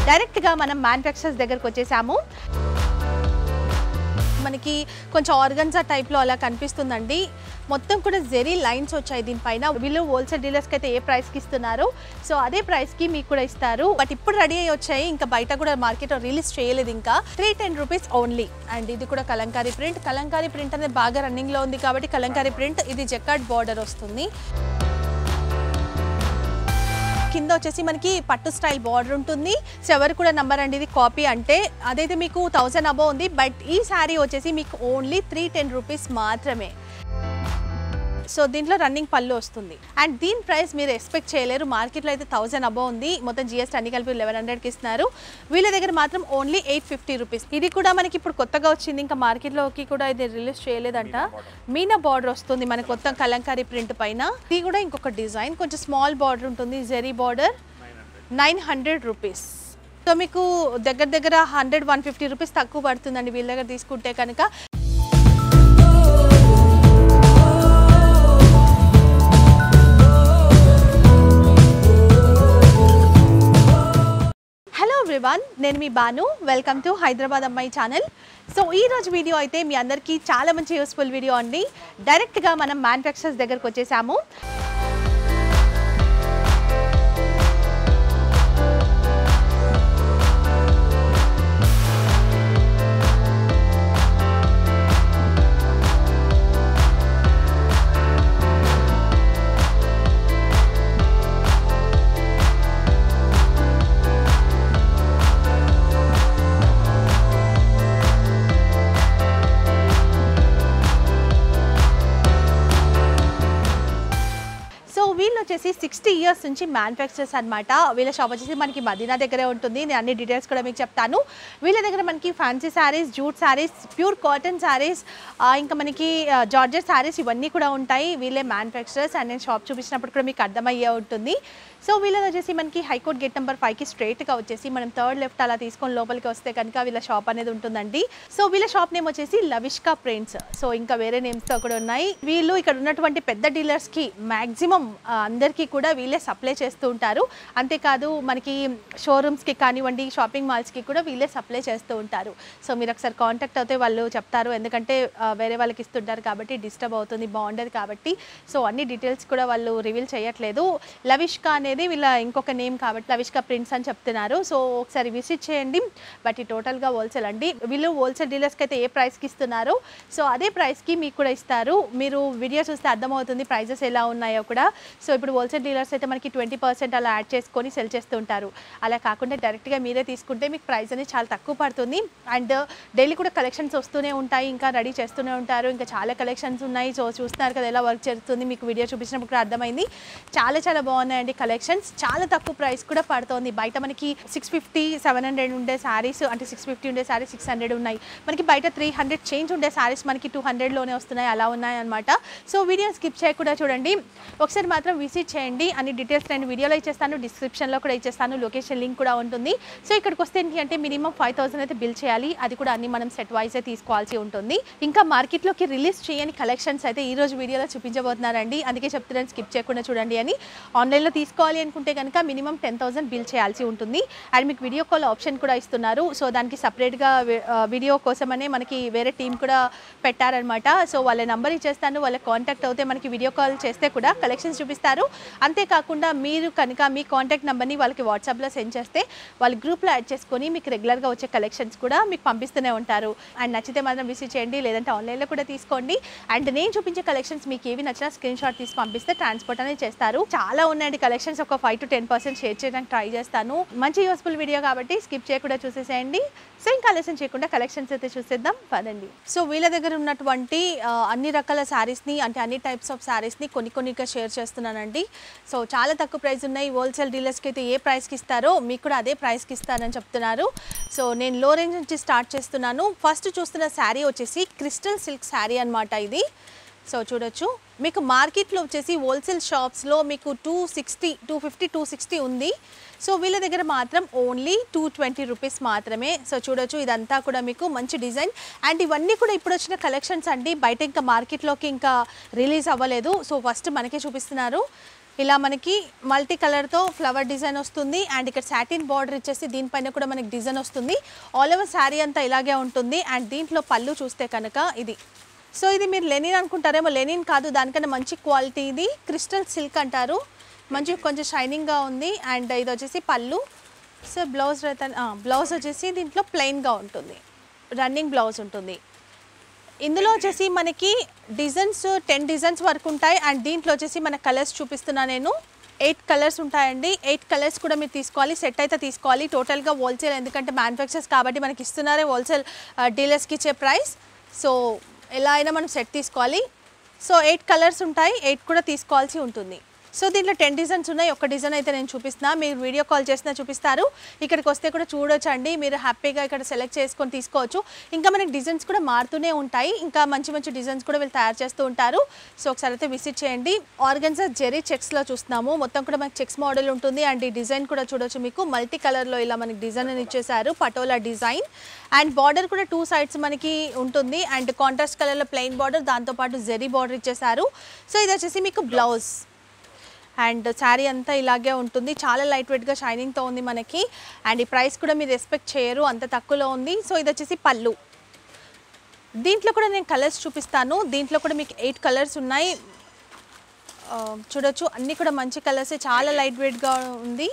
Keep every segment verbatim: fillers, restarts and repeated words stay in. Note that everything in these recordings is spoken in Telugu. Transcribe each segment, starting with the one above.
డైరెక్ట్గా మనం మ్యానుఫ్యాక్చరర్స్ దగ్గరకు వచ్చేసాము. మనకి కొంచెం ఆర్గన్జా టైప్లో అలా కనిపిస్తుందండి. మొత్తం కూడా జెరీ లైన్స్ వచ్చాయి దీనిపైన. వీళ్ళు హోల్సేల్ డీలర్స్కి అయితే ఏ ప్రైస్కి ఇస్తున్నారు సో అదే ప్రైస్కి మీకు కూడా ఇస్తారు. బట్ ఇప్పుడు రెడీ అయ్యి వచ్చాయి, ఇంకా బయట కూడా మార్కెట్లో రిలీజ్ చేయలేదు. ఇంకా three ten rupees only. And ఇది కూడా కలంకారీ ప్రింట్. కలంకారీ ప్రింట్ అనేది బాగా రన్నింగ్లో ఉంది కాబట్టి కలంకారీ ప్రింట్. ఇది జకార్డ్ బార్డర్ వస్తుంది. కింద వచ్చేసి మనకి పట్టు స్టైల్ బార్డర్ ఉంటుంది. సో ఎవరు కూడా నంబర్ అండి ఇది కాపీ అంటే. అదైతే మీకు థౌసండ్ అబో ఉంది. బట్ ఈ శారీ వచ్చేసి మీకు ఓన్లీ త్రీ టెన్ రూపీస్ మాత్రమే. సో దీంట్లో రన్నింగ్ పళ్ళు వస్తుంది. అండ్ దీని ప్రైస్ మీరు ఎక్స్పెక్ట్ చేయలేరు. మార్కెట్లో అయితే థౌసండ్ అబో ఉంది. మొత్తం జిఎస్టీ అన్ని కలిపి లెవెన్ హండ్రెడ్కి ఇస్తున్నారు. వీళ్ళ దగ్గర మాత్రం ఓన్లీ ఎయిట్ ఫిఫ్టీ రూపీస్. ఇది కూడా మనకి ఇప్పుడు కొత్తగా వచ్చింది, ఇంకా మార్కెట్లోకి కూడా ఇది రిలీజ్ చేయలేదంట. మీనా బార్డర్ వస్తుంది మనకి మొత్తం కలంకారీ ప్రింట్ పైన. ఇది కూడా ఇంకొక డిజైన్, కొంచెం స్మాల్ బార్డర్ ఉంటుంది. Zari border nine hundred rupees. So మీకు దగ్గర దగ్గర హండ్రెడ్ వన్ ఫిఫ్టీ రూపీస్ తక్కువ పడుతుందండి వీళ్ళ దగ్గర తీసుకుంటే కనుక. హలో ఎవ్రీవన్, నేను మీ Banu. Welcome to Hyderabad Ammayi channel. So ఈ రోజు వీడియో అయితే మీ అందరికీ చాలా మంచి యూస్ఫుల్ వీడియో అండి. డైరెక్ట్గా మనం మ్యానుఫ్యాక్చరర్స్ దగ్గరకు వచ్చేసాము. వచ్చేసి సిక్స్టీ ఇయర్స్ నుంచి మ్యానుఫ్యాక్చరర్స్ అనమాట. వీళ్ళ షాప్ వచ్చేసి మనకి మదీనా దగ్గరే ఉంటుంది. నేను అన్ని డీటెయిల్స్ కూడా మీకు చెప్తాను. వీళ్ళ దగ్గర మనకి fancy saris, jute saris, pure cotton saris, ఇంకా మనకి జార్జెట్ శారీస్ ఇవన్నీ కూడా ఉంటాయి. వీళ్ళే మ్యానుఫ్యాక్చరర్స్. అండ్ నేను షాప్ చూపించినప్పుడు కూడా మీకు అర్థమయ్యే ఉంటుంది. సో వీళ్ళది వచ్చేసి మనకి హైకోర్ట్ గేట్ నెంబర్ ఫైవ్కి స్ట్రైట్గా వచ్చేసి మనం థర్డ్ లెఫ్ట్ అలా తీసుకొని లోపలికి వస్తే కనుక వీళ్ళ షాప్ అనేది ఉంటుందండి. సో వీళ్ళ షాప్ నేమ్ వచ్చేసి లవిష్కా ప్రింట్స్. సో ఇంకా వేరే నేమ్స్తో కూడా ఉన్నాయి. వీళ్ళు ఇక్కడ ఉన్నటువంటి పెద్ద డీలర్స్కి మ్యాక్సిమం అందరికీ కూడా వీళ్ళే సప్లై చేస్తూ ఉంటారు. అంతేకాదు మనకి షోరూమ్స్కి కానివ్వండి, షాపింగ్ మాల్స్కి కూడా వీళ్ళే సప్లై చేస్తూ ఉంటారు. సో మీరు ఒకసారి కాంటాక్ట్ అవుతే వాళ్ళు చెప్తారు, ఎందుకంటే వేరే వాళ్ళకి ఇస్తుంటారు కాబట్టి డిస్టర్బ్ అవుతుంది, బాగుండదు కాబట్టి. సో అన్ని డీటెయిల్స్ కూడా వాళ్ళు రివీల్ చేయట్లేదు. లవిష్కా అనేది వీళ్ళ ఇంకొక నేమ్ కాబట్టి లవిష్కా ప్రింట్స్ అని చెప్తున్నారు. సో ఒకసారి విజిట్ చేయండి. బట్ ఈ టోటల్గా హోల్సేల్ అండి. వీళ్ళు హోల్సేల్ డీలర్స్కి అయితే ఏ ప్రైస్కి ఇస్తున్నారో సో అదే ప్రైస్కి మీకు కూడా ఇస్తారు. మీరు వీడియో చూస్తే అర్థమవుతుంది ప్రైజెస్ ఎలా ఉన్నాయో కూడా. సో ఇప్పుడు హోల్సేల్ డీలర్స్ అయితే మనకి ట్వంటీ పర్సెంట్ అలా యాడ్ చేసుకొని సెల్ చేస్తూ ఉంటారు. అలా కాకుండా డైరెక్ట్గా మీరే తీసుకుంటే మీకు ప్రైస్ అనేది చాలా తక్కువ పడుతుంది. అండ్ డైలీ కూడా కలెక్షన్స్ వస్తూనే ఉంటాయి, ఇంకా రెడీ చేస్తూనే ఉంటారు. ఇంకా చాలా కలెక్షన్స్ ఉన్నాయి. సో చూస్తున్నారు కదా ఎలా వర్క్ చేస్తుంది, మీకు వీడియో చూపించినప్పుడు కూడా అర్థమైంది. చాలా చాలా బాగున్నాయండి కలెక్షన్స్. చాలా తక్కువ ప్రైస్ కూడా పడుతుంది. బయట మనకి సిక్స్ ఫిఫ్టీ సెవెన్ హండ్రెడ్ ఉండే శారీస్, అంటే సిక్స్ ఫిఫ్టీ ఉండే శారీస్ సిక్స్ హండ్రెడ్ ఉన్నాయి. మనకి బయట త్రీ హండ్రెడ్ చేంజ్ ఉండే శారీస్ మనకి టూ హండ్రెడ్లోనే వస్తున్నాయి. అలా ఉన్నాయి అనమాట. సో వీడియో స్కిప్ చేయకుండా చూడండి. ఒకసారి మాత్రం విజిట్ చేయండి. అన్ని డీటెయిల్స్ నేను వీడియోలో ఇచ్చేస్తాను, డిస్క్రిప్షన్లో కూడా ఇచ్చేస్తాను, లొకేషన్ లింక్ కూడా ఉంటుంది. సో ఇక్కడికి వస్తే ఏంటి అంటే మినిమం ఫైవ్ థౌసండ్ అయితే బిల్ చేయాలి. అది కూడా అన్ని మనం సెట్ వైజే తీసుకోవాల్సి ఉంటుంది. ఇంకా మార్కెట్లోకి రిలీజ్ చేయని కలెక్షన్స్ అయితే ఈ రోజు వీడియోలో చూపించబోతున్నారండి. అందుకే చెప్తున్నాను స్కిప్ చేయకుండా చూడండి అని. ఆన్లైన్లో తీసుకోవాలి అనుకుంటే కనుక మినిమం టెన్ థౌసండ్ బిల్ చేయాల్సి ఉంటుంది. అండ్ మీకు వీడియో కాల్ ఆప్షన్ కూడా ఇస్తున్నారు. సో దానికి సపరేట్గా వీడియో కోసమనే మనకి వేరే టీం కూడా పెట్టారనమాట. సో వాళ్ళ నెంబర్ ఇచ్చేస్తాను, వాళ్ళ కాంటాక్ట్ అవుతే మనకి వీడియో కాల్ చేస్తే కూడా కలెక్షన్స్ చూపిస్తారు. అంతేకాకుండా మీరు కనుక మీ కాంటాక్ట్ నెంబర్ని వాళ్ళకి వాట్సాప్లో సెండ్ చేస్తే వాళ్ళు గ్రూప్లో యాడ్ చేసుకొని మీకు రెగ్యులర్గా వచ్చే కలెక్షన్స్ కూడా మీకు పంపిస్తూనే ఉంటారు. అండ్ నచ్చితే మాత్రం విజిట్ చేయండి, లేదంటే ఆన్లైన్లో కూడా తీసుకోండి. అండ్ నేను చూపించే కలెక్షన్స్ మీకు ఏవి నచ్చినా స్క్రీన్ షాట్ తీసి పంపిస్తే ట్రాన్స్పోర్ట్ అనేది చేస్తారు. చాలా ఉన్నాయండి కలెక్షన్స్. ఒక five to ten percent share చేయడానికి ట్రై చేస్తాను. మంచి యూస్ఫుల్ వీడియో కాబట్టి స్కిప్ చేయకుండా చూసేసేయండి. సో ఇంకా ఆలస్యం చేయకుండా కలెక్షన్స్ అయితే చూసేద్దాం పదండి. సో వీళ్ళ దగ్గర ఉన్నటువంటి అన్ని రకాల శారీస్ని, అంటే అన్ని టైప్స్ ఆఫ్ శారీస్ని కొన్ని కొన్నిగా షేర్ చేస్తున్నానండి. సో చాలా తక్కువ ప్రైస్ ఉన్నాయి. హోల్సేల్ డీలర్స్కి అయితే ఏ ప్రైస్కి ఇస్తారో మీకు కూడా అదే ప్రైస్కి ఇస్తారని చెప్తున్నారు. సో నేను లో రేంజ్ నుంచి స్టార్ట్ చేస్తున్నాను. ఫస్ట్ చూస్తున్న శారీ వచ్చేసి క్రిస్టల్ సిల్క్ శారీ అనమాట ఇది. సో చూడొచ్చు, మీకు మార్కెట్లో వచ్చేసి హోల్సేల్ షాప్స్లో మీకు two sixty two fifty two sixty ఉంది. సో వీళ్ళ దగ్గర మాత్రం ఓన్లీ టూ ట్వంటీ రూపీస్ మాత్రమే. సో చూడొచ్చు, ఇదంతా కూడా మీకు మంచి డిజైన్. అండ్ ఇవన్నీ కూడా ఇప్పుడు వచ్చిన కలెక్షన్స్ అండి. బయట ఇంకా మార్కెట్లోకి ఇంకా రిలీజ్ అవ్వలేదు. సో ఫస్ట్ మనకే చూపిస్తున్నారు. ఇలా మనకి మల్టీ కలర్తో ఫ్లవర్ డిజైన్ వస్తుంది అండ్ ఇక్కడ సాటిన్ బార్డర్ ఇచ్చేసి దీనిపైన కూడా మనకి డిజైన్ వస్తుంది. ఆల్ ఓవర్ శారీ అంతా ఇలాగే ఉంటుంది అండ్ దీంట్లో పళ్ళు చూస్తే కనుక ఇది. సో ఇది మీరు లెనిన్ అనుకుంటారేమో, లెనిన్ కాదు, దానికన్నా మంచి క్వాలిటీ. ఇది క్రిస్టల్ సిల్క్ అంటారు, మంచి కొంచెం షైనింగ్గా ఉంది. అండ్ ఇది వచ్చేసి పళ్ళు. సో బ్లౌజ్ బ్లౌజ్ వచ్చేసి దీంట్లో ప్లెయిన్గా ఉంటుంది, రన్నింగ్ బ్లౌజ్ ఉంటుంది. ఇందులో వచ్చేసి మనకి డిజైన్స్ టెన్ డిజైన్స్ వరకు ఉంటాయి అండ్ దీంట్లో వచ్చేసి మన కలర్స్ చూపిస్తున్నా నేను. ఎయిట్ కలర్స్ ఉంటాయండి. ఎయిట్ కలర్స్ కూడా మీరు తీసుకోవాలి, సెట్ అయితే తీసుకోవాలి. టోటల్గా హోల్సేల్, ఎందుకంటే మ్యానుఫ్యాక్చర్స్ కాబట్టి మనకి ఇస్తున్నారే హోల్సేల్ డీలర్స్కి ఇచ్చే ప్రైస్. సో ఎలా అయినా మనం సెట్ తీసుకోవాలి. సో ఎయిట్ కలర్స్ ఉంటాయి, ఎయిట్ కూడా తీసుకోవాల్సి ఉంటుంది. సో దీంట్లో టెన్ డిజైన్స్ ఉన్నాయి. ఒక డిజైన్ అయితే నేను చూపిస్తున్నా, మీరు వీడియో కాల్ చేసినా చూపిస్తారు. ఇక్కడికి వస్తే కూడా చూడొచ్చు అండి, మీరు హ్యాపీగా ఇక్కడ సెలెక్ట్ చేసుకొని తీసుకోవచ్చు. ఇంకా మనకి డిజైన్స్ కూడా మారుతూనే ఉంటాయి, ఇంకా మంచి మంచి డిజైన్స్ కూడా వీళ్ళు తయారు చేస్తూ ఉంటారు. సో ఒకసారి అయితే విజిట్ చేయండి. ఆర్గన్జా జెరీ చెక్స్లో చూస్తున్నాము, మొత్తం కూడా మనకి చెక్స్ మోడల్ ఉంటుంది. అండ్ ఈ డిజైన్ కూడా చూడొచ్చు, మీకు మల్టీ కలర్లో ఇలా మనకి డిజైన్ అని ఇచ్చేసారు, పటోలా డిజైన్. అండ్ బార్డర్ కూడా టూ సైడ్స్ మనకి ఉంటుంది అండ్ కాంట్రాస్ట్ కలర్లో ప్లెయిన్ బార్డర్, దాంతోపాటు జెరీ బార్డర్ ఇచ్చేసారు. సో ఇది వచ్చేసి మీకు బ్లౌజ్ అండ్ శారీ అంతా ఇలాగే ఉంటుంది, చాలా లైట్ వెయిట్గా షైనింగ్తో ఉంది మనకి. అండ్ ఈ ప్రైస్ కూడా మీరు ఎక్స్పెక్ట్ చేయరు, అంత తక్కువలో ఉంది. సో ఇది వచ్చేసి పళ్ళు. దీంట్లో కూడా నేను కలర్స్ చూపిస్తాను. దీంట్లో కూడా మీకు ఎయిట్ కలర్స్ ఉన్నాయి, చూడొచ్చు. అన్నీ కూడా మంచి కలర్సే, చాలా లైట్ వెయిట్గా ఉంది.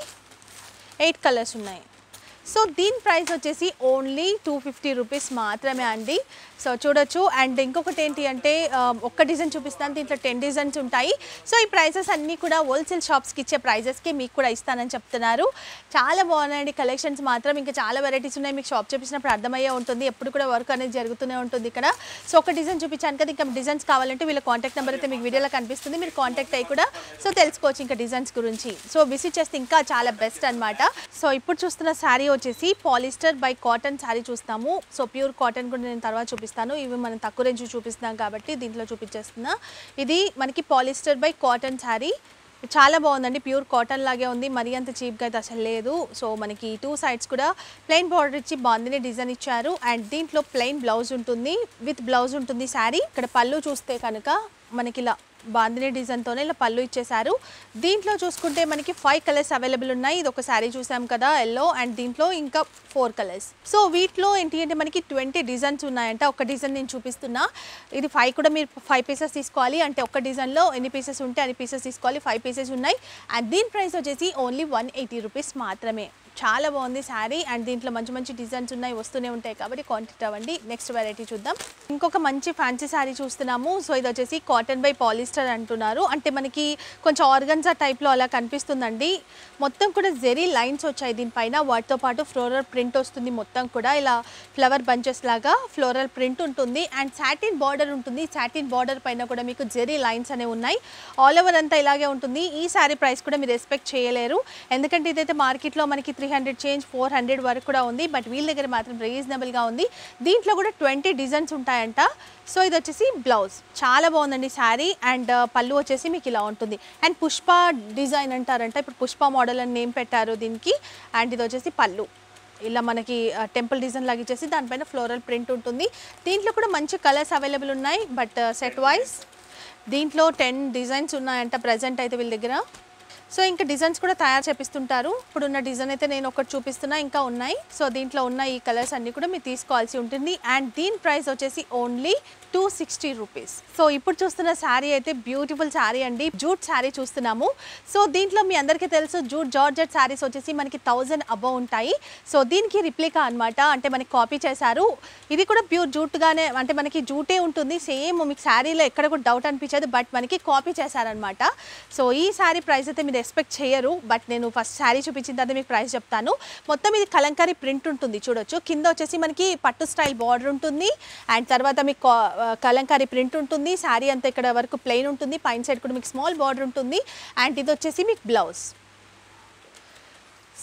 ఎయిట్ కలర్స్ ఉన్నాయి. సో దీని ప్రైస్ వచ్చేసి ఓన్లీ టూ ఫిఫ్టీ రూపీస్ మాత్రమే అండి. సో చూడొచ్చు. అండ్ ఇంకొకటి ఏంటి అంటే ఒక్క డిజైన్ చూపిస్తాను, దీంట్లో టెన్ డిజైన్స్ ఉంటాయి. సో ఈ ప్రైసెస్ అన్నీ కూడా హోల్సేల్ షాప్స్కి ఇచ్చే ప్రైజెస్కి మీకు కూడా ఇస్తానని చెప్తున్నారు. చాలా బాగున్నాయండి కలెక్షన్స్ మాత్రం, ఇంకా చాలా వెరైటీస్ ఉన్నాయి. మీకు షాప్ చూపించినప్పుడు అర్థమయ్యే ఉంటుంది, ఎప్పుడు కూడా వర్క్ అనేది జరుగుతూనే ఉంటుంది ఇక్కడ. సో ఒక డిజైన్ చూపించాను కదా, ఇంకా డిజైన్స్ కావాలంటే వీళ్ళ కాంటాక్ట్ నెంబర్ అయితే మీకు వీడియోలో కనిపిస్తుంది, మీరు కాంటాక్ట్ అయ్యి కూడా సో తెలుసుకోవచ్చు ఇంకా డిజైన్స్ గురించి. సో విజిట్ చేస్తే ఇంకా చాలా బెస్ట్ అనమాట. సో ఇప్పుడు చూస్తున్న శారీ వచ్చేసి పాలిస్టర్ బై కాటన్ శారీ చూస్తాము. సో ప్యూర్ కాటన్ కూడా నేను తర్వాత చూపిస్తాను, ఇవి మనం తక్కువ రేంజ్ చూపిస్తున్నాం కాబట్టి దీంట్లో చూపించేస్తున్నా. ఇది మనకి పాలిస్టర్ బై కాటన్ శారీ, చాలా బాగుందండి, ప్యూర్ కాటన్ లాగే ఉంది, మరీ అంత చీప్గా అయితే అసలు లేదు. సో మనకి టూ సైడ్స్ కూడా ప్లెయిన్ బార్డర్ ఇచ్చి బాగుంది డిజైన్ ఇచ్చారు. అండ్ దీంట్లో ప్లెయిన్ బ్లౌజ్ ఉంటుంది, విత్ బ్లౌజ్ ఉంటుంది శారీ. ఇక్కడ పళ్ళు చూస్తే కనుక మనకి ఇలా బాందిని డిజైన్తోనే ఇలా పళ్ళు ఇచ్చేసారు. దీంట్లో చూసుకుంటే మనకి ఫైవ్ కలర్స్ అవైలబుల్ ఉన్నాయి. ఇది ఒక శారీ చూసాం కదా ఎల్లో, అండ్ దీంట్లో ఇంకా ఫోర్ కలర్స్. సో వీటిలో ఏంటి అంటే మనకి ట్వంటీ డిజైన్స్ ఉన్నాయంట. ఒక డిజైన్ నేను చూపిస్తున్నా, ఇది ఫైవ్ కూడా మీరు ఫైవ్ పీసెస్ తీసుకోవాలి, అంటే ఒక డిజైన్లో ఎన్ని పీసెస్ ఉంటే అన్ని పీసెస్ తీసుకోవాలి. ఫైవ్ పీసెస్ ఉన్నాయి అండ్ దీని ప్రైస్ వచ్చేసి ఓన్లీ వన్ ఎయిటీ రూపీస్ మాత్రమే. చాలా బాగుంది శారీ అండ్ దీంట్లో మంచి మంచి డిజైన్స్ ఉన్నాయి, వస్తూనే ఉంటాయి కాబట్టి కాంటాక్ట్ అవ్వండి. నెక్స్ట్ వెరైటీ చూద్దాం. ఇంకొక మంచి ఫ్యాన్సీ శారీ చూస్తున్నాము. సో ఇది వచ్చేసి కాటన్ బై పాలిస్టర్ అంటున్నారు, అంటే మనకి కొంచెం ఆర్గన్జా టైప్లో అలా కనిపిస్తుందండి. మొత్తం కూడా జెరీ లైన్స్ వచ్చాయి దీనిపైన, వాటితో పాటు ఫ్లోరల్ ప్రింట్ వస్తుంది. మొత్తం కూడా ఇలా ఫ్లవర్ బంచెస్ లాగా ఫ్లోరల్ ప్రింట్ ఉంటుంది అండ్ సాటిన్ బార్డర్ ఉంటుంది. సాటిన్ బార్డర్ పైన కూడా మీకు జెరీ లైన్స్ అనేవి ఉన్నాయి. ఆల్ ఓవర్ అంతా ఇలాగే ఉంటుంది. ఈ శారీ ప్రైస్ కూడా మీరు ఎక్స్పెక్ట్ చేయలేరు, ఎందుకంటే ఇదైతే మార్కెట్లో మనకి three hundred change four hundred వరకు కూడా ఉంది, బట్ వీళ్ళ దగ్గర మాత్రం రీజనబుల్గా ఉంది. దీంట్లో కూడా ట్వంటీ డిజైన్స్ ఉంటాయంట. సో ఇది వచ్చేసి బ్లౌజ్, చాలా బాగుందండి శారీ. అండ్ పళ్ళు వచ్చేసి మీకు ఇలా ఉంటుంది. అండ్ పుష్ప డిజైన్ అంటారంట, ఇప్పుడు పుష్ప మోడల్ అని నేమ్ పెట్టారు దీనికి. అండ్ ఇది వచ్చేసి పళ్ళు, ఇలా మనకి టెంపుల్ డిజైన్ లాగా ఇచ్చేసి దానిపైన ఫ్లోరల్ ప్రింట్ ఉంటుంది. దీంట్లో కూడా మంచి కలర్స్ అవైలబుల్ ఉన్నాయి, బట్ సెట్ వైజ్ దీంట్లో టెన్ డిజైన్స్ ఉన్నాయంట ప్రజెంట్ అయితే వీళ్ళ దగ్గర. సో ఇంకా డిజైన్స్ కూడా తయారు చేపిస్తుంటారు. ఇప్పుడున్న డిజైన్ అయితే నేను ఒకటి చూపిస్తున్నా, ఇంకా ఉన్నాయి. సో దీంట్లో ఉన్న ఈ కలర్స్ అన్నీ కూడా మీరు తీసుకోవాల్సి ఉంటుంది. అండ్ దీని ప్రైస్ వచ్చేసి only two sixty rupees. So ఇప్పుడు చూస్తున్న శారీ అయితే బ్యూటిఫుల్ శారీ అండి, జూట్ శారీ చూస్తున్నాము. సో దీంట్లో మీ అందరికీ తెలుసు జూట్ జార్జెట్ శారీస్ వచ్చేసి మనకి థౌజండ్ అబవ్ ఉంటాయి. సో దీనికి రిప్లికా అనమాట, అంటే మనకి కాపీ చేశారు. ఇది కూడా ప్యూర్ జూట్గానే, అంటే మనకి జూటే ఉంటుంది సేమ్, మీకు శారీలో ఎక్కడ కూడా డౌట్ అనిపించదు, బట్ మనకి కాపీ చేశారనమాట. సో ఈ శారీ ప్రైస్ అయితే మీరు ఎక్స్పెక్ట్ చేయరు, బట్ నేను ఫస్ట్ శారీ చూపించిన తర్వాత మీకు ప్రైస్ చెప్తాను. మొత్తం ఇది కలంకారీ ప్రింట్ ఉంటుంది చూడొచ్చు. కింద వచ్చేసి మనకి పట్టు స్టైల్ బార్డర్ ఉంటుంది అండ్ తర్వాత మీకు కలంకారీ ప్రింట్ ఉంటుంది. శారీ అంతా ఇక్కడ వరకు ప్లెయిన్ ఉంటుంది, పైన సైడ్ కూడా మీకు స్మాల్ బార్డర్ ఉంటుంది. అండ్ ఇది వచ్చేసి మీకు బ్లౌజ్.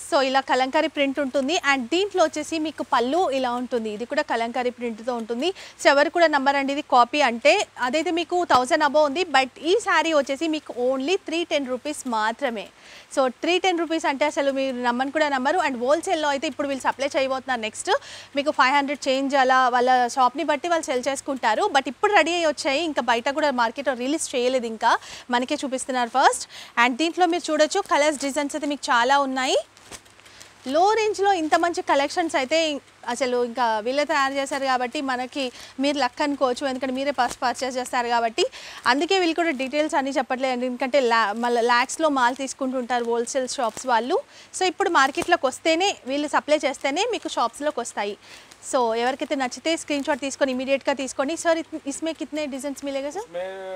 సో ఇలా కలంకారీ ప్రింట్ ఉంటుంది అండ్ దీంట్లో వచ్చేసి మీకు పళ్ళు ఇలా ఉంటుంది. ఇది కూడా కలంకారీ ప్రింట్తో ఉంటుంది. సో ఎవరు కూడా నమ్మరండి ఇది కాపీ అంటే. అదైతే మీకు థౌజండ్ అబోవ్ ఉంది. బట్ ఈ శారీ వచ్చేసి మీకు ఓన్లీ త్రీ టెన్ రూపీస్ మాత్రమే. సో త్రీ టెన్ రూపీస్ అంటే అసలు మీరు నమ్మని కూడా నమ్మరు. అండ్ హోల్సేల్లో అయితే ఇప్పుడు వీళ్ళు సప్లై చేయబోతున్నారు. నెక్స్ట్ మీకు ఫైవ్ హండ్రెడ్ చేంజ్ అలా వాళ్ళ షాప్ని బట్టి వాళ్ళు సెల్ చేసుకుంటారు. బట్ ఇప్పుడు రెడీ అయ్యి వచ్చాయి. ఇంకా బయట కూడా మార్కెట్లో రిలీజ్ చేయలేదు, ఇంకా మనకే చూపిస్తున్నారు ఫస్ట్. అండ్ దీంట్లో మీరు చూడొచ్చు కలర్స్ డిజైన్స్ అయితే మీకు చాలా ఉన్నాయి. లో రేంజ్లో ఇంత మంచి కలెక్షన్స్ అయితే అసలు ఇంకా వీళ్ళే తయారు చేశారు కాబట్టి మనకి మీరు లక్ అనుకోవచ్చు. ఎందుకంటే మీరే ఫస్ట్ పర్చేస్ చేస్తారు కాబట్టి. అందుకే వీళ్ళు కూడా డీటెయిల్స్ అన్నీ చెప్పట్లేదు. ఎందుకంటే లా మళ్ళీ ల్యాక్స్లో మాల్ తీసుకుంటుంటారు హోల్సేల్ షాప్స్ వాళ్ళు. సో ఇప్పుడు మార్కెట్లోకి వస్తేనే వీళ్ళు సప్లై చేస్తేనే మీకు షాప్స్లోకి వస్తాయి. సో ఎవరికైతే నచ్చితే స్క్రీన్ షాట్ తీసుకొని ఇమీడియట్గా తీసుకోండి. సార్ ఇస్మే కితనే డిజైన్స్ మిలేగా సార్?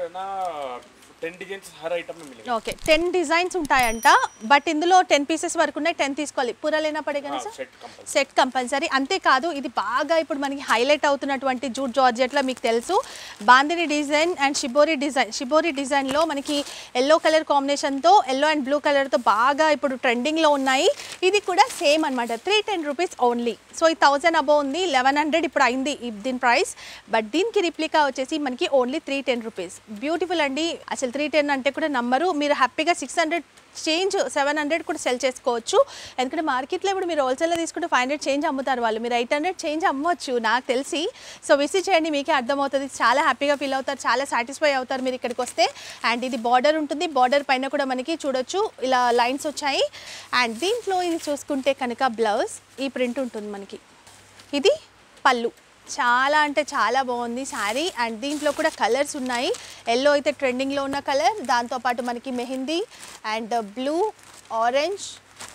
టెన్ డిజైన్స్ హర్ ఐటమ్ में मिलेगा. ఓకే టెన్ డిజైన్స్ ఉంటాయంట. బట్ ఇందులో టెన్ పీసెస్ వరకు ఉన్నాయి. టెన్ తీసుకోవాలి. పూరా లేనా పడేగా సార్? Set compulsory. అంతేకాదు ఇది బాగా ఇప్పుడు మనకి హైలైట్ అవుతున్నటువంటి జూట్ జార్జెట్లో మీకు తెలుసు bandhani design and shibori design. Shibori డిజైన్లో మనకి ఎల్లో కలర్ కాంబినేషన్తో ఎల్లో అండ్ బ్లూ కలర్తో బాగా ఇప్పుడు ట్రెండింగ్లో ఉన్నాయి. ఇది కూడా సేమ్ అనమాట. Three ten rupees only. So ఈ థౌజండ్ అబోవ్ ఉంది. లెవెన్ హండ్రెడ్ ఇప్పుడు అయింది దీని ప్రైస్. బట్ దీనికి రిప్లికా వచ్చేసి మనకి only three ten rupees. Beautiful అండి. అసలు త్రీ టెన్ అంటే కూడా నమ్మరు. మీరు హ్యాపీగా six hundred change seven hundred కూడా సెల్ చేసుకోవచ్చు. ఎందుకంటే మార్కెట్లో ఇప్పుడు మీరు హోల్సేల్లో తీసుకుంటే ఫైవ్ హండ్రెడ్ చేంజ్ అమ్ముతారు వాళ్ళు. మీరు ఎయిట్ హండ్రెడ్ చేంజ్ అమ్మవచ్చు నాకు తెలిసి. సో విజిట్ చేయండి, మీకే అర్థమవుతుంది. చాలా హ్యాపీగా ఫీల్ అవుతారు, చాలా సాటిస్ఫై అవుతారు మీరు ఇక్కడికి వస్తే. అండ్ ఇది బార్డర్ ఉంటుంది. బార్డర్ పైన కూడా మనకి చూడొచ్చు ఇలా లైన్స్ వచ్చాయి. అండ్ దీంట్లో ఇది చూసుకుంటే కనుక బ్లౌజ్ ఈ ప్రింట్ ఉంటుంది మనకి. ఇది పళ్ళు. చాలా అంటే చాలా బాగుంది శారీ. అండ్ దీంట్లో కూడా కలర్స్ ఉన్నాయి. ఎల్లో అయితే ట్రెండింగ్లో ఉన్న కలర్, దాంతోపాటు మనకి mehndi and blue, orange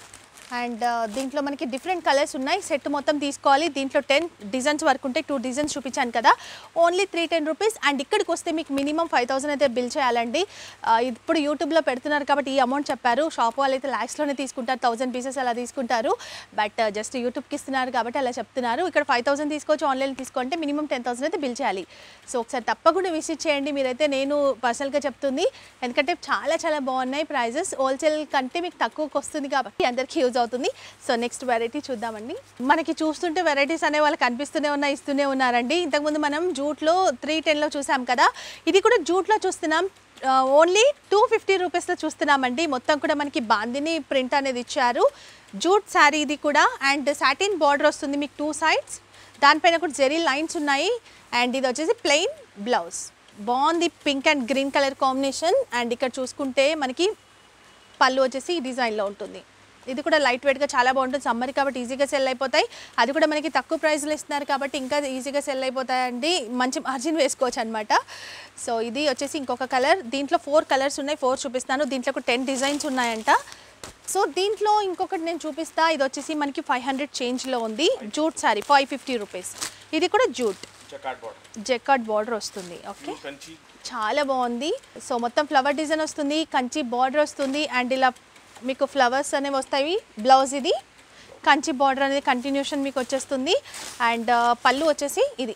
and దీంట్లో మనకి డిఫరెంట్ కలర్స్ ఉన్నాయి. సెట్ మొత్తం తీసుకోవాలి. దీంట్లో టెన్ డిజైన్స్ వరకు ఉంటాయి. టూ డిజైన్స్ చూపించాను కదా, only three ten rupees. And ఇక్కడికి వస్తే మీకు మినిమం ఫైవ్ థౌసండ్ అయితే బిల్ చేయాలండి. ఇప్పుడు యూట్యూబ్లో పెడుతున్నారు కాబట్టి ఈ అమౌంట్ చెప్పారు. షాప్ వాళ్ళు అయితే ల్యాక్స్లోనే తీసుకుంటారు, థౌసండ్ పీసెస్ అలా తీసుకుంటారు. బట్ జస్ట్ యూట్యూబ్కి ఇస్తున్నారు కాబట్టి అలా చెప్తున్నారు. ఇక్కడ ఫైవ్ థౌసండ్ తీసుకోవచ్చు, ఆన్లైన్ తీసుకుంటే మినిమం టెన్ థౌసండ్ అయితే బిల్ చేయాలి. సో ఒకసారి తప్పకుండా విజిట్ చేయండి మీరైతే. నేను పర్సనల్గా చెప్తుంది, ఎందుకంటే చాలా చాలా బాగున్నాయి ప్రైజెస్. హోల్సేల్ కంటే మీకు తక్కువకి వస్తుంది కాబట్టి అందరికీ యూజ్ అవుతుంది. సో నెక్స్ట్ వెరైటీ చూద్దామండి. మనకి చూస్తుంటే వెరైటీస్ అనే వాళ్ళకి కనిపిస్తూనే ఉన్నాయి, ఇస్తూనే ఉన్నారండి. ఇంతకుముందు మనం జూట్లో త్రీ టెన్లో చూసాం కదా, ఇది కూడా జూట్లో చూస్తున్నాం. ఓన్లీ టూ ఫిఫ్టీ రూపీస్లో చూస్తున్నామండి. మొత్తం కూడా మనకి బాందిని ప్రింట్ అనేది ఇచ్చారు. జూట్ శారీ ఇది కూడా. అండ్ సాటిన్ బార్డర్ వస్తుంది మీకు టూ సైడ్స్. దానిపైన కూడా జెరీ లైన్స్ ఉన్నాయి. అండ్ ఇది వచ్చేసి ప్లెయిన్ బ్లౌజ్. బాగుంది, pink and green colour combination. And ఇక్కడ చూసుకుంటే మనకి పళ్ళు వచ్చేసి ఈ డిజైన్లో ఉంటుంది. ఇది కూడా లైట్ వెయిట్గా చాలా బాగుంటుంది. సమ్మర్ కాబట్టి ఈజీగా సెల్ అయిపోతాయి. అది కూడా మనకి తక్కువ ప్రైస్లో ఇస్తున్నారు కాబట్టి ఇంకా ఈజీగా సెల్ అయిపోతాయండి. మంచి మార్జిన్ వేసుకోవచ్చు అనమాట. సో ఇది వచ్చేసి ఇంకొక కలర్. దీంట్లో ఫోర్ కలర్స్ ఉన్నాయి, ఫోర్ చూపిస్తాను. దీంట్లో కూడా టెన్ డిజైన్స్ ఉన్నాయంట. సో దీంట్లో ఇంకొకటి నేను చూపిస్తా. ఇది వచ్చేసి మనకి ఫైవ్ హండ్రెడ్ చేంజ్లో ఉంది. Jute sari five fifty rupees. ఇది కూడా జూట్ జెకార్డ్ బార్డర్ వస్తుంది. ఓకే, చాలా బాగుంది. సో మొత్తం ఫ్లవర్ డిజైన్ వస్తుంది, కంచి బార్డర్ వస్తుంది. అండ్ ఇలా మీకు ఫ్లవర్స్ అనేవి వస్తాయి. బ్లౌజ్ ఇది కంచి బార్డర్ అనేది కంటిన్యూషన్ మీకు వచ్చేస్తుంది. అండ్ పళ్ళు వచ్చేసి ఇది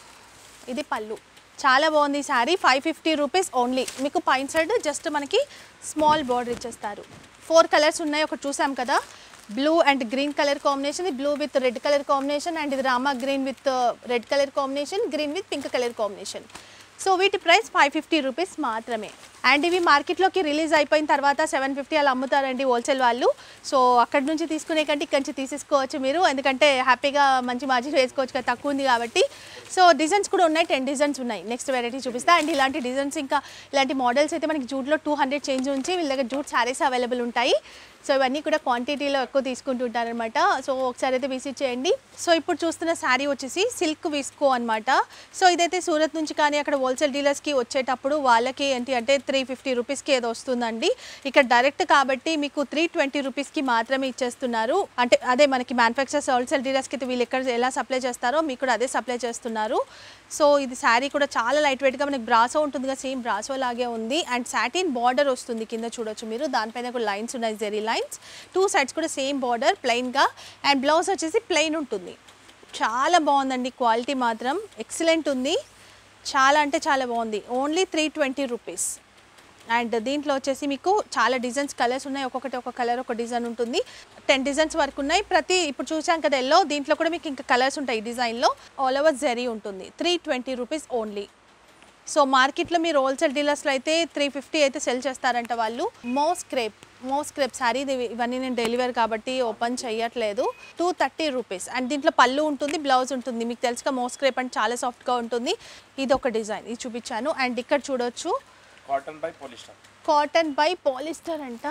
ఇది పళ్ళు. చాలా బాగుంది ఈ sari. Five fifty rupees only. మీకు పైన సైడ్ జస్ట్ మనకి స్మాల్ బార్డర్ ఇచ్చేస్తారు. ఫోర్ కలర్స్ ఉన్నాయి. ఒకటి చూసాం కదా, blue and green colour combination, blue with red colour combination. And ఇది Rama green with red colour combination, green with pink colour combination. So వీటి ప్రైస్ ఫైవ్ ఫిఫ్టీ రూపీస్ మాత్రమే. అండ్ ఇవి మార్కెట్లోకి రిలీజ్ అయిపోయిన తర్వాత సెవెన్ ఫిఫ్టీ అలా అమ్ముతారండి హోల్సేల్ వాళ్ళు. సో అక్కడి నుంచి తీసుకునే కంటే ఇక్కడి నుంచి తీసేసుకోవచ్చు మీరు, ఎందుకంటే హ్యాపీగా మంచి మార్జిన్ వేసుకోవచ్చు కదా, తక్కువ ఉంది కాబట్టి. సో డిజైన్స్ కూడా ఉన్నాయి, టెన్ డిజైన్స్ ఉన్నాయి. నెక్స్ట్ వెరైటీ చూపిస్తా. అండ్ ఇలాంటి డిజైన్స్ ఇంకా ఇలాంటి మోడల్స్ అయితే మనకి జూట్లో టూ హండ్రెడ్ చేంజ్ నుంచి వీళ్ళ దగ్గర జూట్ శారీస్ అవైలబుల్ ఉంటాయి. సో ఇవన్నీ కూడా క్వాంటిటీలో ఎక్కువ తీసుకుంటుంటారనమాట. సో ఒకసారి అయితే విజిట్ చేయండి. సో ఇప్పుడు చూస్తున్న శారీ వచ్చేసి సిల్క్ విస్కో అనమాట. సో ఇదైతే సూరత్ నుంచి కానీ అక్కడ హోల్సేల్ డీలర్స్కి వచ్చేటప్పుడు వాళ్ళకి ఏంటి అంటే త్రీ ఫిఫ్టీ రూపీస్కి ఏదో వస్తుందండి. ఇక్కడ డైరెక్ట్ కాబట్టి మీకు త్రీ ట్వంటీ రూపీస్కి మాత్రమే ఇచ్చేస్తున్నారు. అంటే అదే మనకి మ్యానుఫ్యాక్చర్స్ హోల్సేల్ డీలర్స్కి అయితే వీళ్ళు ఎక్కడ ఎలా సప్లై చేస్తారో మీకు కూడా అదే సప్లై చేస్తున్నారు. సో ఇది శారీ కూడా చాలా లైట్ వెయిట్గా మనకి బ్రాసో ఉంటుంది కదా, సేమ్ బ్రాసో లాగే ఉంది. అండ్ సాటిన్ బార్డర్ వస్తుంది కింద చూడొచ్చు మీరు. దానిపైన కూడా లైన్స్ ఉన్నాయి, జెరీ లైన్స్. టూ సైడ్స్ కూడా సేమ్ బార్డర్ ప్లెయిన్గా. అండ్ బ్లౌజ్ వచ్చేసి ప్లెయిన్ ఉంటుంది. చాలా బాగుందండి, క్వాలిటీ మాత్రం ఎక్సలెంట్ ఉంది. చాలా అంటే చాలా బాగుంది. Only three twenty rupees. And దీంట్లో వచ్చేసి మీకు చాలా డిజైన్స్ కలర్స్ ఉన్నాయి, ఒక్కొక్కటి ఒక కలర్ ఒక డిజైన్ ఉంటుంది. టెన్ డిజైన్స్ వరకు ఉన్నాయి. ప్రతి ఇప్పుడు చూసాం కదా ఎల్లో, దీంట్లో కూడా మీకు ఇంకా కలర్స్ ఉంటాయి. ఈ డిజైన్లో ఆల్ ఓవర్ జరీ ఉంటుంది. Three twenty rupees only. So మార్కెట్లో మీరు హోల్సేల్ డీలర్స్లో అయితే త్రీ ఫిఫ్టీ అయితే సెల్ చేస్తారంట వాళ్ళు. Moss crepe moss crepe sari, ఇవన్నీ నేను డెలివరీ కాబట్టి ఓపెన్ చేయట్లేదు. Two thirty rupees. అండ్ దీంట్లో పళ్ళు ఉంటుంది, బ్లౌజ్ ఉంటుంది. మీకు తెలుసుగా మోస్ క్రేప్ అంటే చాలా సాఫ్ట్గా ఉంటుంది. ఇది ఒక డిజైన్, ఇది చూపించాను. అండ్ ఇక్కడ చూడొచ్చు cotton by polyester. Cotton by polyester అంట.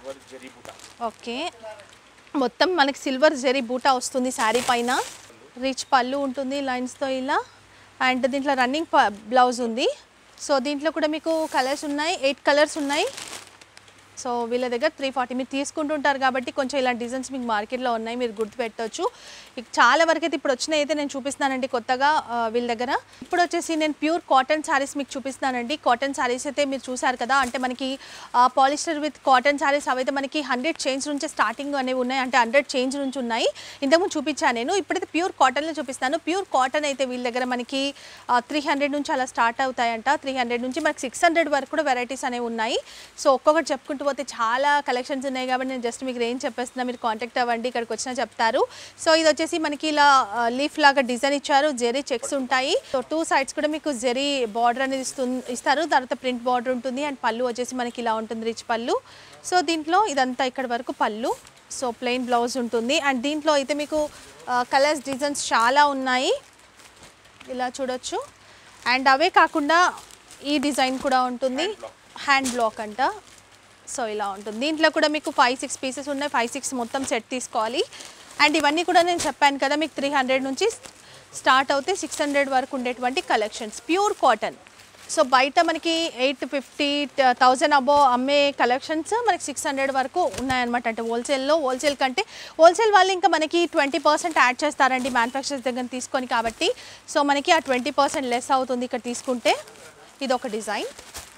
ఓకే, మొత్తం మనకి సిల్వర్ జరీ బూటా వస్తుంది శారీ పైన. రిచ్ పళ్ళు ఉంటుంది లైన్స్తో ఇలా. అండ్ దీంట్లో రన్నింగ్ బ్లౌజ్ ఉంది. సో దీంట్లో కూడా మీకు కలర్స్ ఉన్నాయి, ఎయిట్ కలర్స్ ఉన్నాయి. సో వీళ్ళ దగ్గర త్రీ ఫార్టీ మీరు తీసుకుంటుంటారు కాబట్టి కొంచెం ఇలాంటి డిజైన్స్ మీకు మార్కెట్లో ఉన్నాయి, మీరు గుర్తుపెట్టవచ్చు. ఇక చాలా వరకు అయితే ఇప్పుడు వచ్చినాయి అయితే నేను చూపిస్తానండి కొత్తగా వీళ్ళ దగ్గర. ఇప్పుడు వచ్చేసి నేను ప్యూర్ కాటన్ శారీస్ మీకు చూపిస్తానండి. కాటన్ శారీస్ అయితే మీరు చూసారు కదా, అంటే మనకి పాలిస్టర్ విత్ కాటన్ శారీస్ అవైతే మనకి హండ్రెడ్ చేంజ్ నుంచి స్టార్టింగ్ అనేవి ఉన్నాయి, అంటే హండ్రెడ్ చేంజ్ నుంచి ఉన్నాయి. ఇంతకుముందు చూపించాను నేను. ఇప్పుడైతే ప్యూర్ కాటన్లో చూపిస్తాను. ప్యూర్ కాటన్ అయితే వీళ్ళ దగ్గర మనకి త్రీ హండ్రెడ్ నుంచి అలా స్టార్ట్ అవుతాయంట. త్రీ హండ్రెడ్ నుంచి మనకి సిక్స్ హండ్రెడ్ వరకు కూడా వెరైటీస్ అనేవి ఉన్నాయి. సో ఒక్కొక్కటి చెప్పుకుంటూ పోతే చాలా కలెక్షన్స్ ఉన్నాయి కాబట్టి నేను జస్ట్ మీకు రేంజ్ చెప్పేస్తున్నా, మీరు కాంటాక్ట్ అవ్వండి, ఇక్కడికి వచ్చినా చెప్తారు. సో ఇది వచ్చేసి మనకి ఇలా లీఫ్ లాగా డిజైన్ ఇచ్చారు, జెరీ చెక్స్ ఉంటాయి. సో టూ సైడ్స్ కూడా మీకు జెరీ బార్డర్ అనేది ఇస్తు ఇస్తారు తర్వాత ప్రింట్ బార్డర్ ఉంటుంది. అండ్ పళ్ళు వచ్చేసి మనకి ఇలా ఉంటుంది, రిచ్ పళ్ళు. సో దీంట్లో ఇదంతా ఇక్కడ వరకు పళ్ళు. సో ప్లెయిన్ బ్లౌజ్ ఉంటుంది. అండ్ దీంట్లో అయితే మీకు కలర్స్ డిజైన్స్ చాలా ఉన్నాయి, ఇలా చూడొచ్చు. అండ్ అవే కాకుండా ఈ డిజైన్ కూడా ఉంటుంది, హ్యాండ్ బ్లాక్ అంట. సో ఇలా ఉంటుంది. దీంట్లో కూడా మీకు ఫైవ్ సిక్స్ పీసెస్ ఉన్నాయి, ఫైవ్ సిక్స్ మొత్తం సెట్ తీసుకోవాలి. అండ్ ఇవన్నీ కూడా నేను చెప్పాను కదా మీకు త్రీ హండ్రెడ్ నుంచి స్టార్ట్ అవుతే సిక్స్ హండ్రెడ్ వరకు ఉండేటువంటి కలెక్షన్స్, ప్యూర్ కాటన్. సో బయట మనకి ఎయిట్ ఫిఫ్టీ థౌజండ్ అబో అమ్మే కలెక్షన్స్ మనకి సిక్స్ హండ్రెడ్ వరకు ఉన్నాయన్నమాట. అంటే హోల్సేల్లో, హోల్సేల్ కంటే హోల్సేల్ వాళ్ళు ఇంకా మనకి ట్వంటీ పర్సెంట్ యాడ్ చేస్తారండి మ్యానుఫ్యాక్చరర్స్ దగ్గర తీసుకొని కాబట్టి. సో మనకి ఆ ట్వంటీ పర్సెంట్ లెస్ అవుతుంది ఇక్కడ తీసుకుంటే. ఇదొక డిజైన్,